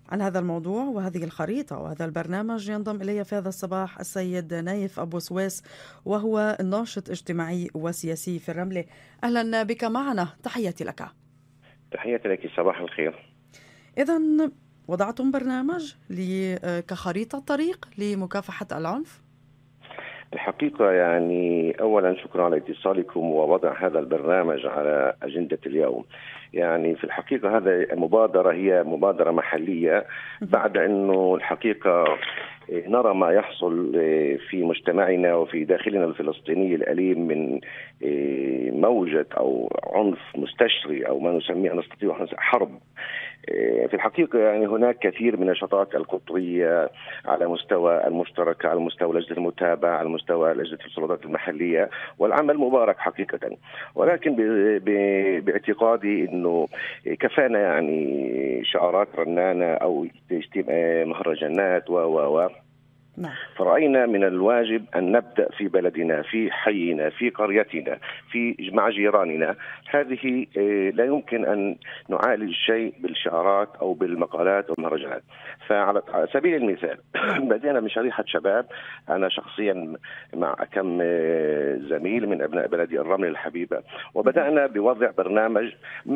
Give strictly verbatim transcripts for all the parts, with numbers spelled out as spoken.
عن هذا الموضوع وهذه الخريطة وهذا البرنامج ينضم إلي في هذا الصباح السيد نايف أبو سويس، وهو ناشط اجتماعي وسياسي في الرملة. أهلا بك معنا، تحياتي لك. تحياتي لك، صباح الخير. إذن وضعتم برنامج كخريطة طريق لمكافحة العنف؟ الحقيقة يعني أولا شكرا على اتصالكم ووضع هذا البرنامج على أجندة اليوم. يعني في الحقيقة هذا المبادرة هي مبادرة محلية، بعد أنه الحقيقة نرى ما يحصل في مجتمعنا وفي داخلنا الفلسطيني الأليم من موجة أو عنف مستشري أو ما نسميه نستطيع حرب. في الحقيقة يعني هناك كثير من النشاطات القطرية على مستوى المشترك، على مستوى لجنة المتابعة، على مستوى لجنة السلطات المحلية، والعمل مبارك حقيقة. ولكن باعتقادي أنه كفانا يعني شعارات رنانة أو مهرجانات و و و فرأينا من الواجب أن نبدأ في بلدنا، في حينا، في قريتنا، في مع جيراننا. هذه لا يمكن أن نعالج شيء بالشعارات أو بالمقالات والمهرجانات. فعلى سبيل المثال بدينا من شريحة شباب، أنا شخصيا مع كم زميل من أبناء بلدي الرمل الحبيبة، وبدأنا بوضع برنامج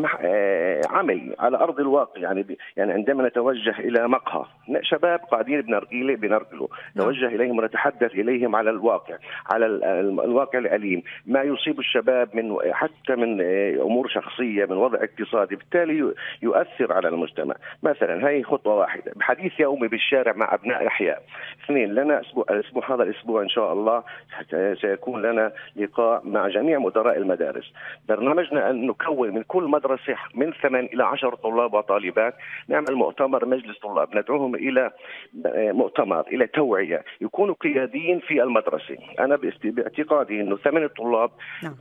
عملي على أرض الواقع. يعني يعني عندما نتوجه إلى مقهى شباب قاعدين بنرجيله بنرجلوا نوجه إليهم ونتحدث إليهم على الواقع، على الواقع الأليم، ما يصيب الشباب من حتى من أمور شخصية، من وضع اقتصادي، بالتالي يؤثر على المجتمع. مثلا هي خطوة واحدة، بحديث يومي بالشارع مع أبناء الأحياء. اثنين، لنا أسبوع, الأسبوع هذا الأسبوع إن شاء الله سيكون لنا لقاء مع جميع مدراء المدارس. برنامجنا أن نكون من كل مدرسة من ثمان إلى عشر طلاب وطالبات، نعمل مؤتمر مجلس طلاب، ندعوهم إلى مؤتمر، إلى توعية، يكونوا قياديين في المدرسة. أنا باعتقادي أنه ثمان الطلاب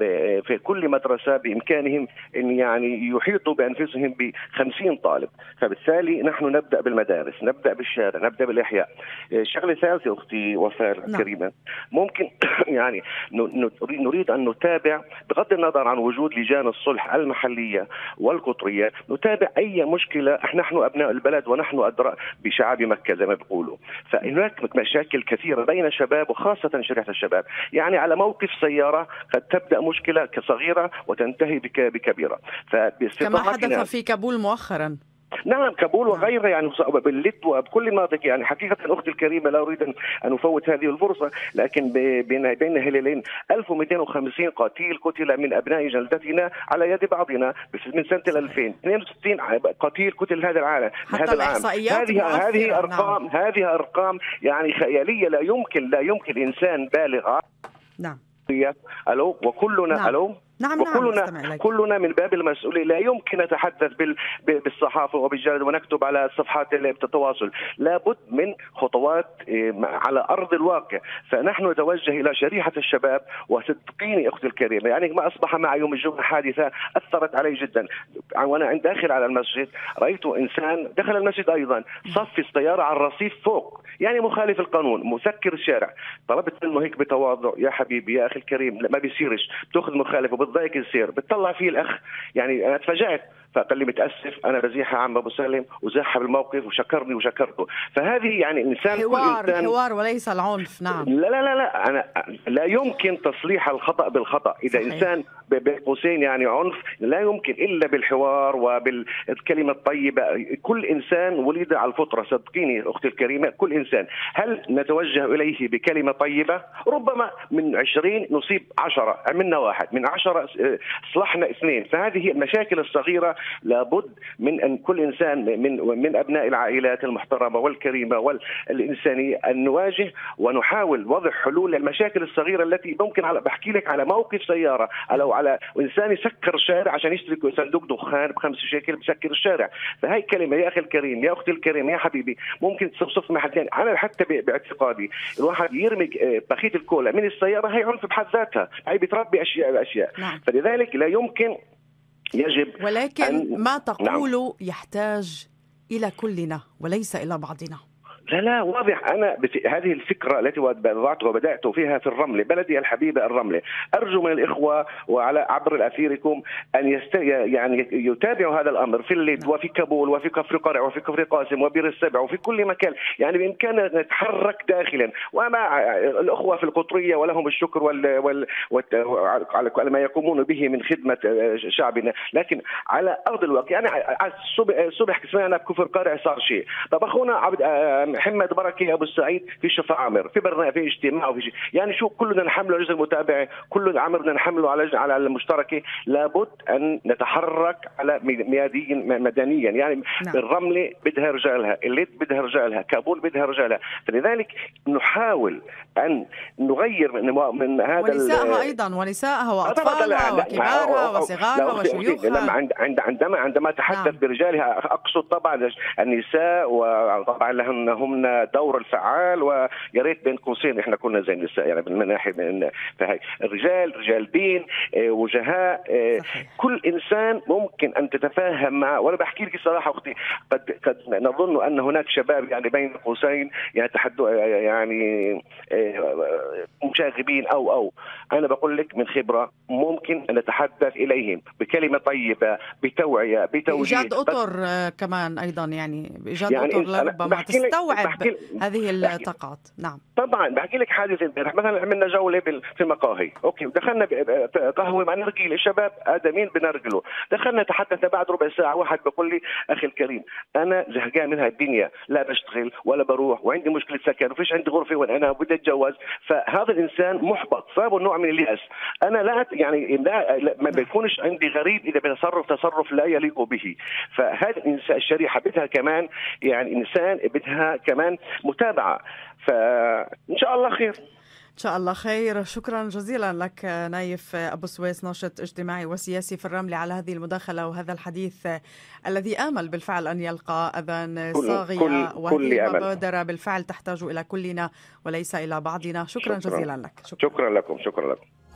في كل مدرسة بإمكانهم أن يعني يحيطوا بأنفسهم بخمسين طالب. فبالتالي نحن نبدأ بالمدارس، نبدأ بالشارع، نبدأ بالإحياء. شغلة ثالثة أختي وفاء الكريمة، ممكن يعني نريد أن نتابع بغض النظر عن وجود لجان الصلح المحلية والقطرية، نتابع أي مشكلة. نحن أبناء البلد ونحن أدرى بشعاب مكة زي ما بيقولوا. فهناك مشاكل كثيرة بين الشباب وخاصة شريحة الشباب. يعني على موقف سيارة قد تبدأ مشكلة كصغيرة وتنتهي بكبيرة. كما حدث في كابول مؤخرا. نعم، كابول وغيرها، يعني باللت وبكل المناطق. يعني حقيقة أختي الكريمة لا أريد أن أفوت هذه الفرصة، لكن بين بين هلالين ألف ومئتين وخمسين قتيل قتل من أبناء جلدتنا على يد بعضنا من سنة ألفين. اثنين وستين قتيل قتل هذا العالم هذا العام. هذه هذه أرقام نعم. هذه أرقام يعني خيالية. لا يمكن لا يمكن إنسان بالغ نعم ألو وكلنا نعم. ألو نعم وكلنا نعم كلنا من باب المسؤولية. لا يمكن نتحدث بالصحافة وبالجرائد ونكتب على صفحات التواصل، لابد من خطوات على أرض الواقع. فنحن نتوجه إلى شريحة الشباب، وصدقيني أختي الكريمة يعني ما أصبح معي يوم الجمعة حادثة أثرت علي جدا. وأنا عند داخل على المسجد رأيت إنسان دخل المسجد أيضا صف السيارة على الرصيف فوق، يعني مخالف القانون، مسكر الشارع. طلبت منه هيك بتواضع، يا حبيبي يا أخي الكريم ما بيصيرش تأخذ مخالف ضايق السير. بتطلع فيه الأخ، يعني أنا تفاجأت، فقال لي متأسف أنا بزيحة عم أبو سالم، وزاح بالموقف وشكرني وشكرته. فهذه يعني إنسان حوار كل إنسان حوار وليس العنف. نعم لا لا لا لا أنا لا يمكن تصليح الخطأ بالخطأ. إذا صحيح. إنسان بين قوسين يعني عنف، لا يمكن إلا بالحوار وبالكلمة الطيبة. كل إنسان ولد على الفطرة، صدقيني أختي الكريمة، كل إنسان. هل نتوجه إليه بكلمة طيبة؟ ربما من عشرين نصيب عشرة، عملنا واحد، من عشرة صلحنا اثنين. فهذه المشاكل الصغيرة لابد من أن كل إنسان من من أبناء العائلات المحترمة والكريمة والإنسانية أن نواجه ونحاول وضع حلول للمشاكل الصغيرة التي ممكن. على بحكي لك على موقف سيارة أو على إنسان يسكر الشارع عشان يشتري صندوق دخان بخمس شيكل بسكر الشارع. فهي كلمة يا أخي الكريم، يا أختي الكريم، يا حبيبي، ممكن تصف مع حد ثاني. أنا حتى باعتقادي الواحد يرمي بخيت الكولا من السيارة هي عنف بحد ذاتها، هي بتربي أشياء بأشياء. نعم. فلذلك لا يمكن يجب ولكن أن... ما تقوله نعم. يحتاج إلى كلنا وليس إلى بعضنا. لا لا واضح. أنا هذه الفكرة التي وضعتها وبدأت فيها في الرملة، بلدي الحبيبة الرملة. أرجو من الإخوة وعلى عبر أثيركم أن يست... يعني يتابعوا هذا الأمر في الليد وفي كابول وفي كفر قرع وفي كفر قاسم وبير السبع وفي كل مكان. يعني بإمكاننا نتحرك داخلا، وما الأخوة في القطرية ولهم الشكر وال... وال... وال... على ما يقومون به من خدمة شعبنا، لكن على أرض الواقع يعني الصبح سمعنا بكفر قرع صار شيء. طب أخونا عبد محمد بركة أبو السعيد في شفا عامر في برنامج في اجتماع وفي شيء. يعني شو كلنا نحمله على جزء المتابعة، كل العمر بدنا نحمله على على المشتركة. لابد أن نتحرك على مياديا مدنيا. يعني نعم. الرملة بدها رجالها، الليد بدها رجالها، كابول بدها رجالها. فلذلك نحاول أن نغير من, من هذا ونسائها أيضا، ونسائها وأطفالها وكبارها وصغارها وشيوخها. عندما عندما تحدث نعم. برجالها أقصد طبعا النساء، وطبعا لهن هم دور الفعال. ويا ريت بين قوسين احنا كنا زي النساء، يعني من ناحيه من فهي الرجال رجال دين وجهاء. صحيح. كل انسان ممكن ان تتفاهم معه. وانا بحكي لك الصراحه اختي، قد قد نظن ان هناك شباب يعني بين قوسين يتحدثوا يعني مشاغبين او او انا بقول لك من خبره ممكن ان نتحدث اليهم بكلمه طيبه، بتوعيه، بتوجيه، ايجاد اطر كمان ايضا، يعني بايجاد يعني اطر ربما تستوعب هذه الطاقات. نعم طبعا. بحكي لك حادث امبارح مثلا، عملنا جوله في المقاهي، اوكي، دخلنا قهوه مع نرجيل، الشباب ادمين بنرجلوا، دخلنا تحدثنا بعد ربع ساعه، واحد بيقول لي اخي الكريم انا زهقان من هالدنيا، لا بشتغل ولا بروح وعندي مشكله سكن وفيش عندي غرفه وانا بدي اتجوز. فهذا الانسان محبط، صابه نوع من الياس. انا لا يعني لا ما بيكونش عندي غريب اذا بتصرف تصرف لا يليق به. فهذه الانسان الشريحه بدها كمان يعني انسان بدها كمان متابعه. فان شاء الله خير. إن شاء الله خير. شكرا جزيلا لك نايف أبو سويس، ناشط اجتماعي وسياسي في الرملة، على هذه المداخلة وهذا الحديث الذي آمل بالفعل أن يلقى أذان صاغية، وهذه المبادرة بالفعل تحتاج إلى كلنا وليس إلى بعضنا. شكرا, شكرا جزيلا لك. شكرا, شكرا لكم. شكرا لكم.